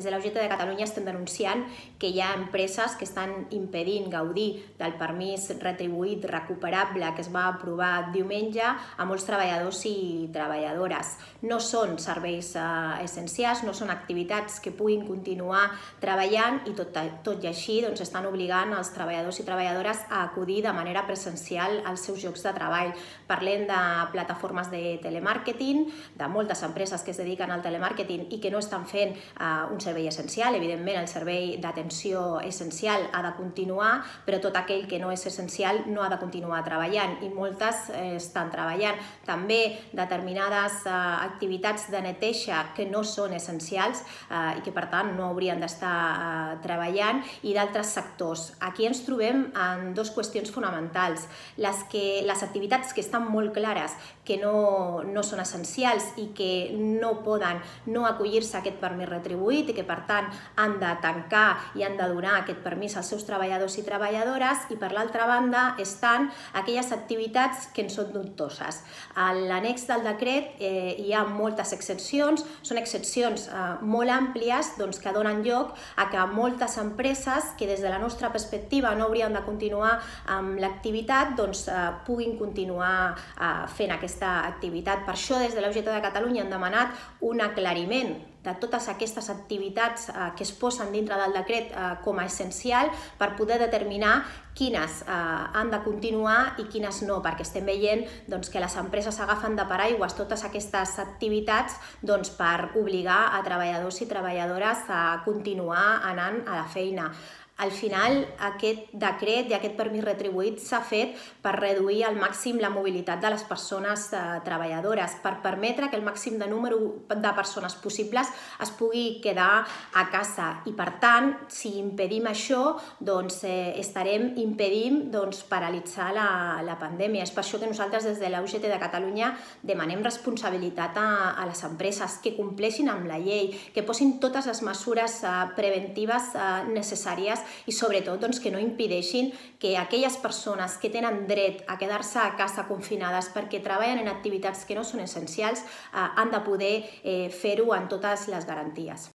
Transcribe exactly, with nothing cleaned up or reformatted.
de la U G T de Catalunya estem denunciant que hi ha empreses que estan impedint gaudir del permís retribuït recuperable que es va aprovar diumenge a molts treballadors i treballadores. No són serveis essencials, no són activitats que puguin continuar treballant i tot, tot i així doncs, estan obligant els treballadors i treballadores a acudir de manera presencial als seus llocs de treball. Parlem de plataformes de telemàrqueting, de moltes empreses que es dediquen al telemàrqueting i que no estan fent uh, un servei essencial. Evidentment, el servei d'atenció essencial ha de continuar, però tot aquell que no és essencial no ha de continuar treballant i moltes eh, estan treballant. També determinades eh, activitats de neteja que no són essencials eh, i que per tant no haurien d'estar eh, treballant i d'altres sectors. Aquí ens trobem en dues qüestions fonamentals. Les, que, les activitats que estan molt clares que no, no són essencials i que no poden no acollir-se a aquest permís retribuït i que per tant han de tancar i han de donar aquest permís als seus treballadors i treballadores, i per l'altra banda estan aquelles activitats que en són dubtoses. A l'annex del decret eh, hi ha moltes excepcions, són excepcions eh, molt àmplies doncs, que donen lloc a que moltes empreses que des de la nostra perspectiva no haurien de continuar amb l'activitat doncs, eh, puguin continuar eh, fent aquesta activitat. Per això des de la U G T de Catalunya hem demanat un aclariment de totes aquestes activitats eh, que es posen dintre del decret eh, com a essencial per poder determinar quines eh, han de continuar i quines no, perquè estem veient doncs, que les empreses agafen de paraigües totes aquestes activitats doncs, per obligar a treballadors i treballadores a continuar anant a la feina. Al final, aquest decret i aquest permís retribuït s'ha fet per reduir al màxim la mobilitat de les persones eh, treballadores, per permetre que el màxim de número de persones possibles es pugui quedar a casa. I per tant, si impedim això, doncs, eh, estarem impedint doncs, paralitzar la, la pandèmia. És per això que nosaltres des de la U G T de Catalunya demanem responsabilitat a, a les empreses, que compleixin amb la llei, que posin totes les mesures eh, preventives eh, necessàries i sobretot doncs, que no impedeixin que aquelles persones que tenen dret a quedar-se a casa confinades perquè treballen en activitats que no són essencials eh, han de poder eh, fer-ho amb totes les garanties.